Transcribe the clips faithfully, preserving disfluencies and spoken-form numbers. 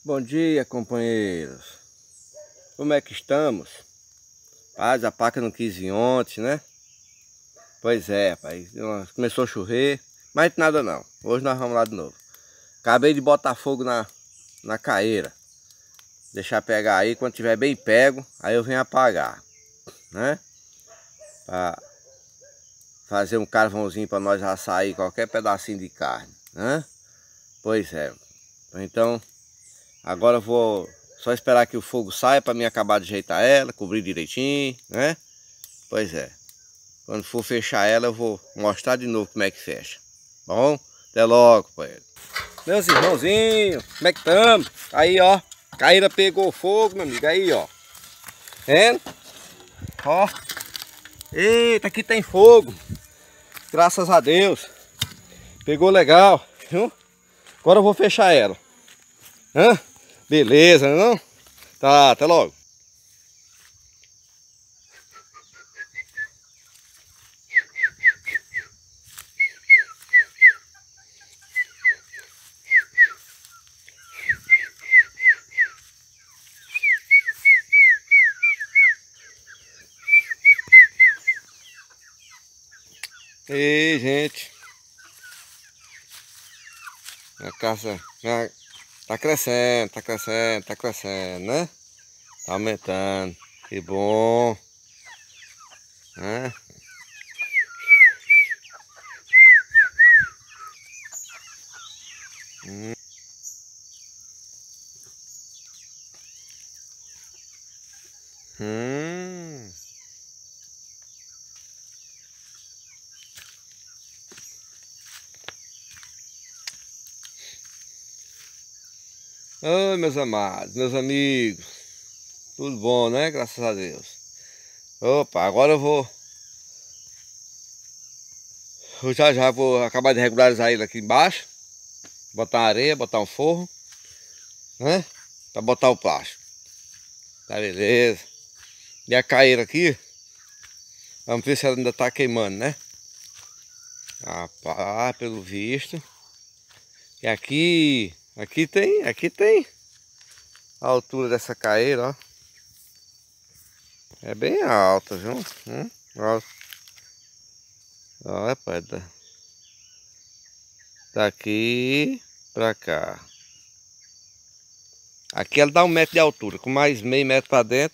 Bom dia, companheiros. Como é que estamos? Paz, a paca não quis vir ontem, né? Pois é, pai. Começou a chover, mas nada não. Hoje nós vamos lá de novo. Acabei de botar fogo na, na caeira. Deixar pegar aí, quando tiver bem pego, aí eu venho apagar, né? Pra fazer um carvãozinho para nós assar aí qualquer pedacinho de carne, né? Pois é. Então, agora eu vou só esperar que o fogo saia para mim acabar de ajeitar ela, cobrir direitinho, né? Pois é. Quando for fechar ela, eu vou mostrar de novo como é que fecha. Bom? Até logo, companheiro. Meus irmãozinhos, como é que estamos? Aí, ó. Caíra pegou fogo, meu amigo. Aí, ó. Vendo? Ó. Eita, aqui tem fogo. Graças a Deus. Pegou legal, viu? Agora eu vou fechar ela. Hã? Beleza, não? Tá, até logo. Ei, gente. A caça tá crescendo, tá crescendo, tá crescendo, né? Tá aumentando. Que bom. Né? Hum. Hum. Oi, meus amados, meus amigos. Tudo bom, né? Graças a Deus. Opa, agora eu vou... Eu já já vou acabar de regularizar ele aqui embaixo. Botar uma areia, botar um forro, né? Pra botar o plástico. Tá, beleza. E a caíra aqui, vamos ver se ela ainda tá queimando, né? Rapaz, pelo visto. E aqui, aqui tem, aqui tem a altura dessa caíra, ó. É bem alta, viu? Hum, ó. Ó, rapaz, da- daqui pra cá. Aqui ela dá um metro de altura, com mais meio metro pra dentro.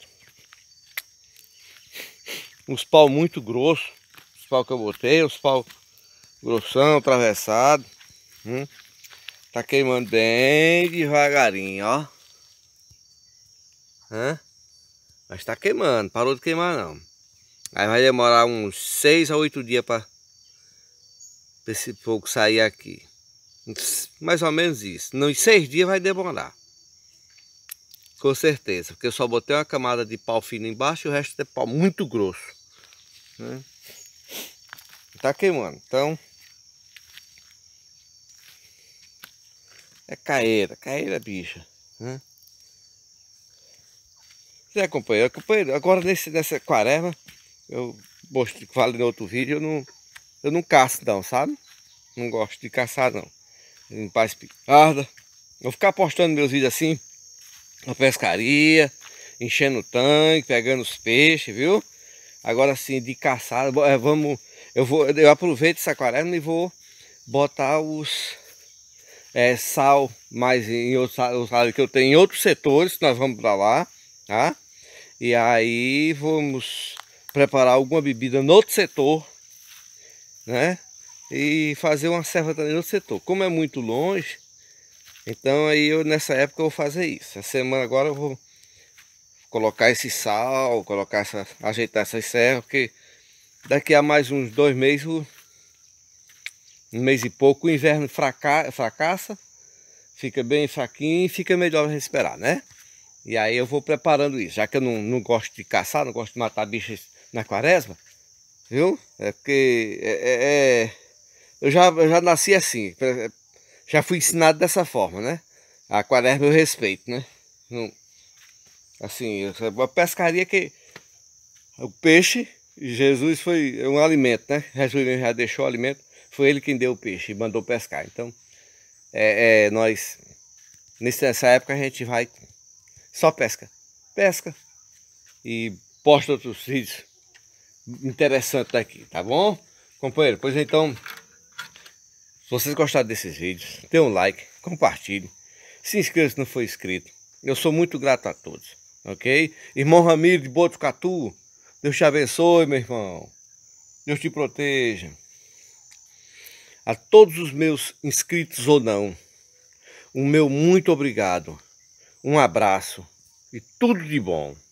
Uns pau muito grossos, os pau que eu botei, os pau grossão, atravessado. Hum. Tá queimando bem devagarinho, ó. Hã? Mas tá queimando, parou de queimar não. Aí vai demorar uns seis a oito dias para esse fogo sair aqui. Mais ou menos isso. Não, em seis dias vai demorar. Com certeza. Porque eu só botei uma camada de pau fino embaixo e o resto é pau muito grosso. Né? Tá queimando. Então... é caeira. Caeira, bicha. Né? Zé, companheiro, companheiro, agora nesse, nessa quaresma, eu falei no outro vídeo, eu não, eu não caço não, sabe? Não gosto de caçar não. Limpar espingarda. Vou ficar postando meus vídeos assim, na pescaria, enchendo o tanque, pegando os peixes, viu? Agora sim, de caçada, vamos, eu vou, eu aproveito essa quaresma e vou botar os é, sal mais em outros, os sal que eu tenho em outros setores, nós vamos para lá, tá? E aí vamos preparar alguma bebida no outro setor, né? E fazer uma serva também no outro setor. Como é muito longe, então aí eu nessa época eu vou fazer isso. Essa semana agora eu vou colocar esse sal, colocar essa, ajeitar essas servas, porque daqui a mais uns dois meses, um mês e pouco, o inverno fraca, fracassa, fica bem fraquinho e fica melhor respirar, né? E aí eu vou preparando isso, já que eu não, não gosto de caçar, não gosto de matar bichos na quaresma, viu? É porque é, é, é, eu, já, eu já nasci assim, já fui ensinado dessa forma, né? A quaresma eu respeito, né? Não, assim, a pescaria que o peixe, Jesus foi um alimento, né? Jesus já deixou o alimento, foi ele quem deu o peixe e mandou pescar. Então, é, é nós Nessa época a gente vai só pesca. Pesca e posta outros vídeos interessantes daqui, tá bom? Companheiro, pois então, se vocês gostaram desses vídeos, dê um like, compartilhe, se inscreva se não for inscrito. Eu sou muito grato a todos, ok? Irmão Ramiro de Botucatu, Deus te abençoe, meu irmão. Deus te proteja. A todos os meus inscritos ou não, o meu muito obrigado. Um abraço e tudo de bom.